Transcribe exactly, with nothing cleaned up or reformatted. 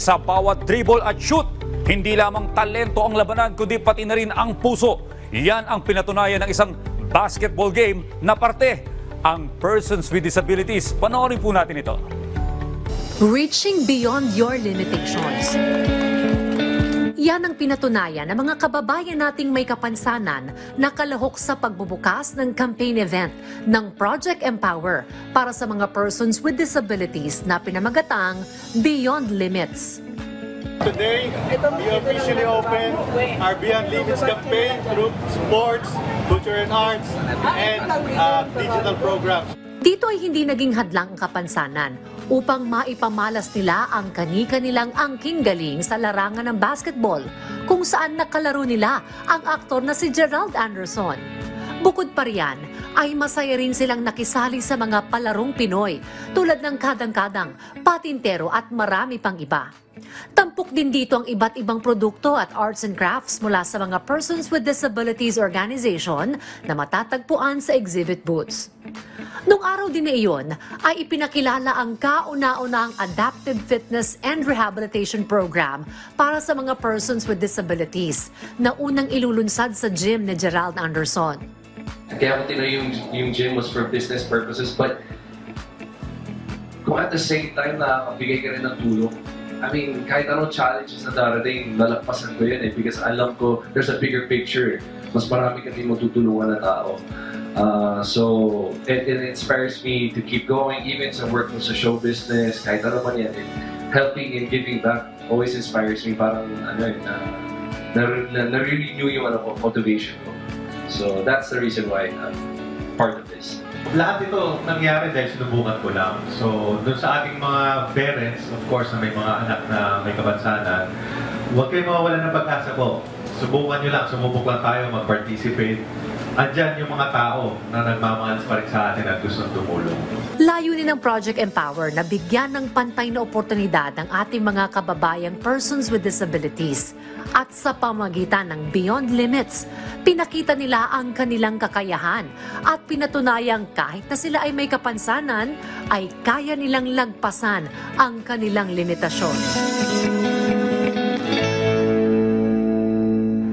sa bawat dribble at shoot. Hindi lamang talento ang labanan kundi pati na rin ang puso. Yan ang pinatunayan ng isang basketball game na parte, ang Persons with Disabilities. Panoorin po natin ito. Reaching beyond your limitations. Yan ang pinatunayan ng mga kababayan nating may kapansanan na kalahok sa pagbubukas ng campaign event ng Project Empower para sa mga persons with disabilities na pinamagatang Beyond Limits. Today, we officially open our Beyond Limits campaign through sports, culture and arts, and uh, digital programs. Dito ay hindi naging hadlang ang kapansanan upang maipamalas nila ang kani-kanilang angking galing sa larangan ng basketball, kung saan nakalaro nila ang aktor na si Gerald Anderson. Bukod pa riyan, ay masaya rin silang nakisali sa mga palarong Pinoy tulad ng kadang-kadang, patintero at marami pang iba. Tampok din dito ang iba't ibang produkto at arts and crafts mula sa mga Persons with Disabilities Organization na matatagpuan sa exhibit booths. Nung araw din na iyon, ay ipinakilala ang kauna-unang Adaptive Fitness and Rehabilitation Program para sa mga persons with disabilities na unang ilulunsad sa gym ni Gerald Anderson. Kaya ako tinoy yung, yung gym was for business purposes, but kung at the same time nakakabigay ka rin ng tulong, I mean, kahit anong challenges na darating, nalagpasan ko yun eh, because alam ko there's a bigger picture. Mas marami kami matutulungan na tao. Uh, so, it, it inspires me to keep going, even sa work sa show business, kahit ano man yan. It, helping and giving back always inspires me, parang ano yun, na, na, na, na-renew yung ano, motivation ko. So, that's the reason why I'm part of this. Lahat ito nangyari dahil sinubukan ko lang. So, dun sa ating mga parents, of course, na may mga anak na may kapansanan, huwag kayong mawawalan ng pag-asa po. Subukan nyo lang, sumubok lang tayo, mag-participate. Andyan yung mga tao na nagmamahal pa rin sa atin at gustong tumulong. Layunin ng Project Empower na bigyan ng pantay na oportunidad ang ating mga kababayang persons with disabilities. At sa pamagitan ng Beyond Limits, pinakita nila ang kanilang kakayahan at pinatunayang kahit na sila ay may kapansanan, ay kaya nilang lagpasan ang kanilang limitasyon.